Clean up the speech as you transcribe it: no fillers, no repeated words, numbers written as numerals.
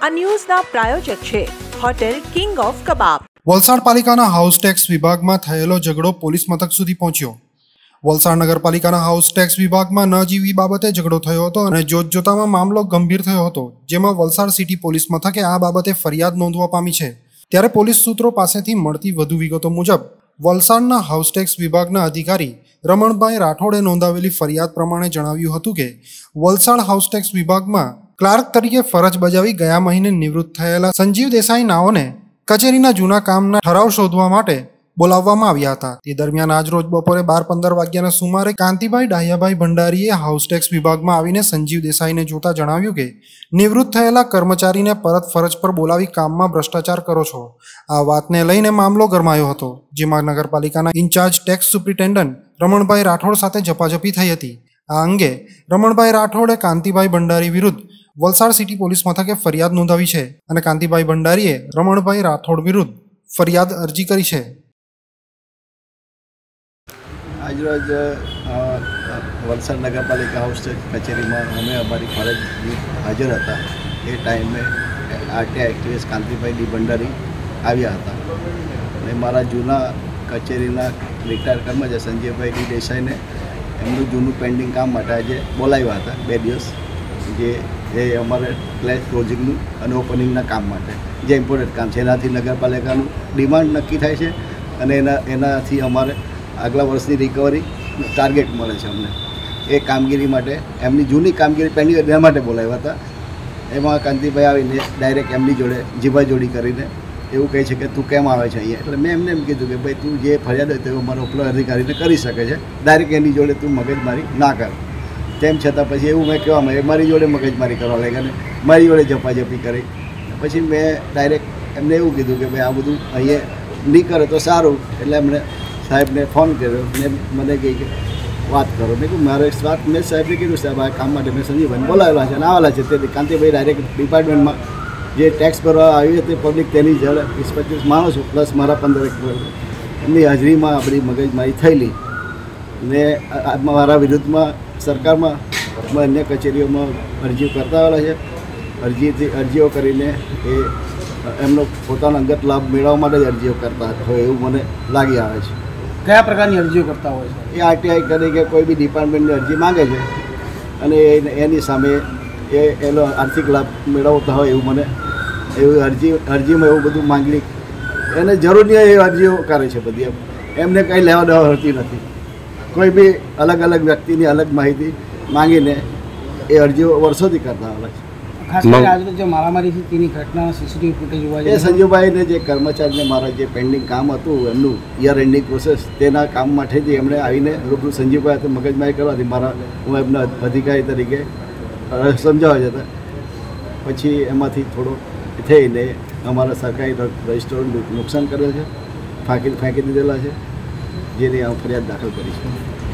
ન્યૂઝના પ્રાયોજક છે hotel king of kabab. Valsad પાલિકાના હાઉસ ટેક્સ વિભાગમાં થયેલો ઝઘડો પોલીસ મથક સુધી પહોંચ્યો। વલસાડ નગરપાલિકાના હાઉસ ટેક્સ વિભાગમાં ન જીવી બાબતે ઝઘડો થયો હતો અને જોતજોતામાં મામલો ગંભીર થયો હતો, જેમાં વલસાડ સિટી પોલીસ મથકે આ બાબતે ફરિયાદ નોંધવા પામી છે। ત્યારે પોલીસ સૂત્રો પાસેથી મળતી વધુ વિગતો મુજબ વલસાડના હાઉસ ટેક્સ વિભાગના અધિકારી રમણભાઈ રાઠોડે નોંધાવેલી ફરિયાદ પ્રમાણે જણાવ્યું હતું કે વલસાડ હાઉસ ટેક્સ વિભાગમાં ક્લાર્ક તરીકે ફરજ બજાવી ગયા મહિને નિવૃત્ત થયેલા સંજીવ દેસાઈ નાઓને કચેરીના જૂના કામના ઠરાવ શોધવા માટે બોલાવવામાં આવ્યા હતા। તે દરમિયાન આજરોજ બપોરે 12:15 વાગ્યાના સુમારે કાંતિભાઈ ડાહ્યાભાઈ ભંડારીએ હાઉસ ટેક્સ વિભાગમાં આવીને સંજીવ દેસાઈને જોતા જણાવ્યું કે નિવૃત્ત થયેલા કર્મચારીને પરત ફરજ પર બોલાવી કામમાં ભ્રષ્ટાચાર કરો છો। આ વાતને લઈને મામલો ગરમાયો હતો, જેમાં નગરપાલિકાના incharge tax superintendent Ramanbhai Rathod સાથે ઝપાઝપી થઈ હતી। આ અંગે રમણભાઈ રાઠોડે કાંતિભાઈ ભંડારી વિરુદ્ધ વલસાડ સિટી પોલીસ મથકે ફરિયાદ નોંધાવી છે અને કાંતિભાઈ ભંડારીએ રમણભાઈ રાઠોડ વિરુદ્ધ ફરિયાદ અરજી કરી છે। આજરોજ વલસાડ નગરપાલિકા હાઉસ ટેક્સ કચેરીમાં અમે અમારી ફરજ હાજર હતા। એ ટાઈમે RTI activist Kantibhai D Bhandari આવ્યા હતા અને મારા જૂના કચેરીના રિટાયર કર્મચારી સંજયભાઈ ડી દેસાઈને એમનું જૂનું પેન્ડિંગ કામ માટે આજે બોલાવ્યા હતા 2 દિવસ, જે અમારે ક્લેશ ક્લોઝિંગનું અને ઓપનિંગના કામ માટે જે ઇમ્પોર્ટન્ટ કામ છે, એનાથી નગરપાલિકાનું ડિમાન્ડ નક્કી થાય છે અને એનાથી અમારે આગલા વર્ષની રિકવરી ટાર્ગેટ મળે છે અમને। એ કામગીરી માટે એમની જૂની કામગીરી પેન્ડિંગ એના માટે બોલાવ્યા હતા। એમાં કાંતિભાઈ આવીને ડાયરેક્ટ એમની જોડે જીભાજોડી કરીને એવું કહે છે કે તું કેમ આવે છે અહીંયા। એટલે મેં એમને એમ કીધું કે ભાઈ તું જે ફરિયાદ હોય તે અમારા ઉપલા અધિકારીને કરી શકે છે, ડાયરેક્ટ એની જોડે તું મગજમારી ના કર। તેમ છતાં પછી એવું મેં કહેવામાં એ મારી જોડે મગજમારી કરવા લાગ્યા અને મારી જોડે ઝપાઝપી કરી। પછી મેં ડાયરેક્ટ એમને એવું કીધું કે ભાઈ આ બધું અહીંયા નહીં કરે તો સારું। એટલે એમણે સાહેબને ફોન કર્યો ને મને કહી કે વાત કરો। મેં કહ્યું મારે વાત મેં સાહેબને કીધું સાહેબ આ કામ માટે મેં સંજીવભાઈને બોલાવેલા છે અને આવેલા છે। તે કાંતિભાઈ ડાયરેક્ટ ડિપાર્ટમેન્ટમાં જે ટેક્સ ભરવા આવી હતી પબ્લિક તેની જોડે 20-25 માણસો પ્લસ મારા 15 એમની હાજરીમાં આપણી મગજમારી થયેલી ને મારા વિરુદ્ધમાં સરકારમાં અન્ય કચેરીઓમાં અરજીઓ કરતા આવેલા છે। અરજીઓ કરીને એ એમનો પોતાનો અંગત લાભ મેળવવા માટે જ અરજીઓ કરતા હોય એવું મને લાગી આવે છે। કયા પ્રકારની અરજીઓ કરતા હોય છે? એ આરટીઆઈ તરીકે કોઈ બી ડિપાર્ટમેન્ટની અરજી માગે છે અને એની સામે એનો આર્થિક લાભ મેળવતા હોય એવું મને એવી અરજીમાં એવું બધું માંગણી એને જરૂર નહીં એ અરજીઓ કરે છે બધી। એમને કંઈ લેવા દેવા હોતી નથી। કોઈ બી અલગ અલગ વ્યક્તિની અલગ માહિતી માંગીને એ અરજીઓ વર્ષોથી કરતા આવે છે। ખાસ કરીને આજે જે મારામારી હતી તેની ઘટના સીસીટીવી ફૂટેજ જોવા એ સંજુભાઈને જે કર્મચારીને મારા જે પેન્ડિંગ કામ હતું એમનું યર એન્ડિંગ પ્રોસેસ તેના કામ માટેથી એમણે આવીને રૂબરૂ સંજીવભાઈ સાથે મગજમારી કરવાથી હું એમના અધિકારી તરીકે સમજાવવા જતા પછી એમાંથી થોડો થઈને અમારા સરકારી રજિસ્ટરનું નુકસાન કરેલ છે, ફેંકી દીધેલા છે, જેની ફરિયાદ દાખલ કરી છે।